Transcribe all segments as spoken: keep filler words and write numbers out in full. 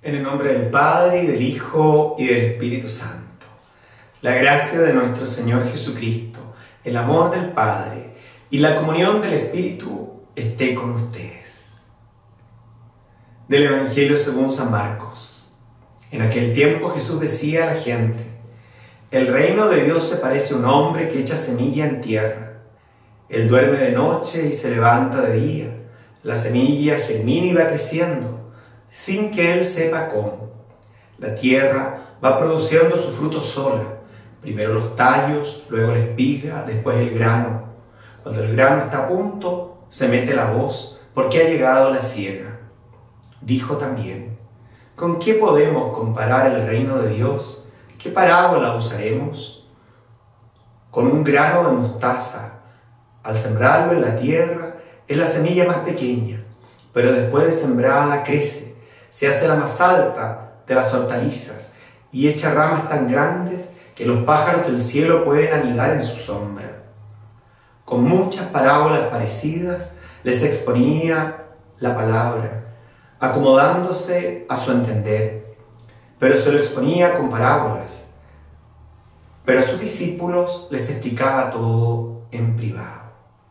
En el nombre del Padre, y del Hijo, y del Espíritu Santo. La gracia de nuestro Señor Jesucristo, el amor del Padre y la comunión del Espíritu esté con ustedes. Del Evangelio según San Marcos. En aquel tiempo Jesús decía a la gente: el reino de Dios se parece a un hombre que echa semilla en tierra. Él duerme de noche y se levanta de día. La semilla germina y va creciendo, sin que él sepa cómo. La tierra va produciendo su fruto sola, primero los tallos, luego la espiga, después el grano. Cuando el grano está a punto, se mete la hoz, porque ha llegado la siega. Dijo también: ¿con qué podemos comparar el reino de Dios? ¿Qué parábola usaremos? Con un grano de mostaza. Al sembrarlo en la tierra, es la semilla más pequeña, pero después de sembrada crece, se hace la más alta de las hortalizas y echa ramas tan grandes que los pájaros del cielo pueden anidar en su sombra. Con muchas parábolas parecidas les exponía la palabra, acomodándose a su entender, pero se lo exponía con parábolas. Pero a sus discípulos les explicaba todo en privado.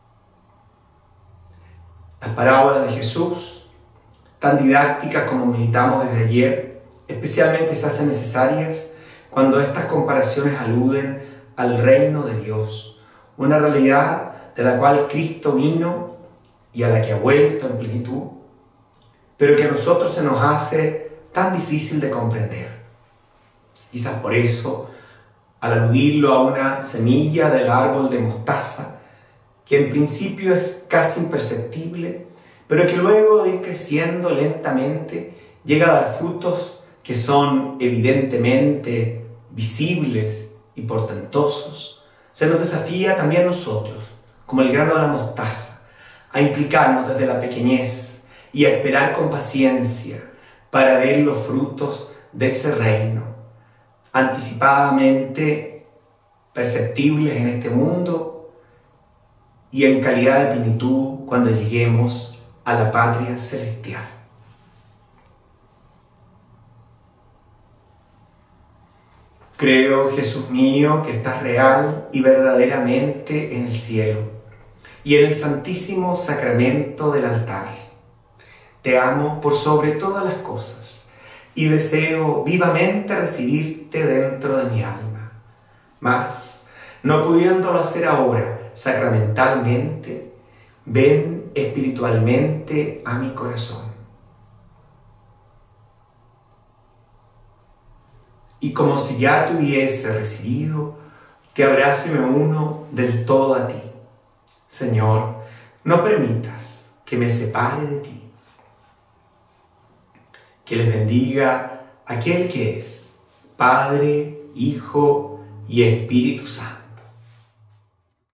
Las parábolas de Jesús, tan didácticas como meditamos desde ayer, especialmente se hacen necesarias cuando estas comparaciones aluden al reino de Dios, una realidad de la cual Cristo vino y a la que ha vuelto en plenitud, pero que a nosotros se nos hace tan difícil de comprender. Quizás por eso, al aludirlo a una semilla del árbol de mostaza, que en principio es casi imperceptible, pero que luego de ir creciendo lentamente llega a dar frutos que son evidentemente visibles y portentosos, se nos desafía también a nosotros, como el grano de la mostaza, a implicarnos desde la pequeñez y a esperar con paciencia para ver los frutos de ese reino, anticipadamente perceptibles en este mundo y en calidad de plenitud cuando lleguemos a la patria celestial. Creo, Jesús mío, que estás real y verdaderamente en el cielo y en el santísimo sacramento del altar. Te amo por sobre todas las cosas y deseo vivamente recibirte dentro de mi alma. Mas, no pudiéndolo hacer ahora sacramentalmente, ven espiritualmente a mi corazón. Y como si ya te hubiese recibido, te abrazo y me uno del todo a ti. Señor, no permitas que me separe de ti. Que les bendiga aquel que es Padre, Hijo y Espíritu Santo.